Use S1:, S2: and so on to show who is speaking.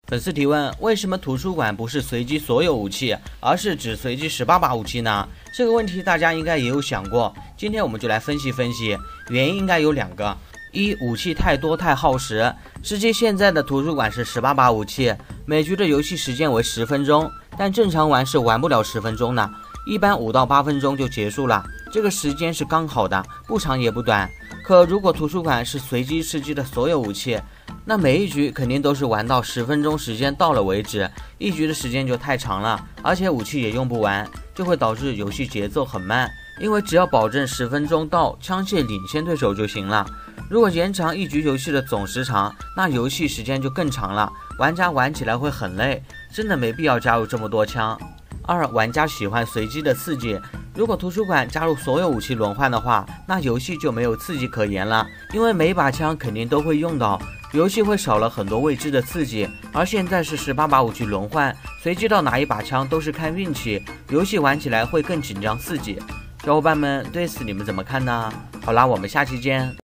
S1: 粉丝提问：为什么图书馆不是随机所有武器，而是只随机18把武器呢？这个问题大家应该也有想过。今天我们就来分析分析，原因应该有2个：一、武器太多太耗时。实际现在的图书馆是18把武器，每局的游戏时间为10分钟，但正常玩是玩不了10分钟的，一般5到8分钟就结束了，这个时间是刚好的，不长也不短。可如果图书馆是随机吃鸡的所有武器，那每一局肯定都是玩到10分钟时间到了为止，一局的时间就太长了，而且武器也用不完，就会导致游戏节奏很慢。因为只要保证10分钟到枪械领先对手就行了。如果延长一局游戏的总时长，那游戏时间就更长了，玩家玩起来会很累，真的没必要加入这么多枪。2、玩家喜欢随机的刺激。如果图书馆加入所有武器轮换的话，那游戏就没有刺激可言了，因为每把枪肯定都会用到，游戏会少了很多未知的刺激。而现在是18把武器轮换，随机到哪一把枪都是看运气，游戏玩起来会更紧张刺激。小伙伴们对此你们怎么看呢？好啦，我们下期见。